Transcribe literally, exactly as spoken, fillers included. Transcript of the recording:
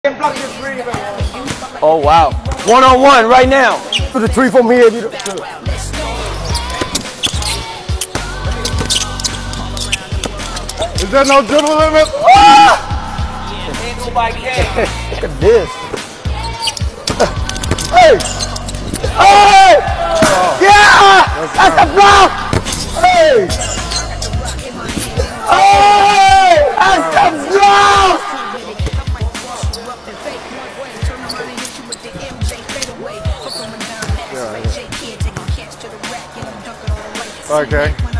Oh wow. One on one right now. For the three from here. You Is there no dribble limit? Ah! Handle by K. Look at this. Hey! Hey! Oh. Yeah! That's a block! Hey! Hey! That's a block! Okay.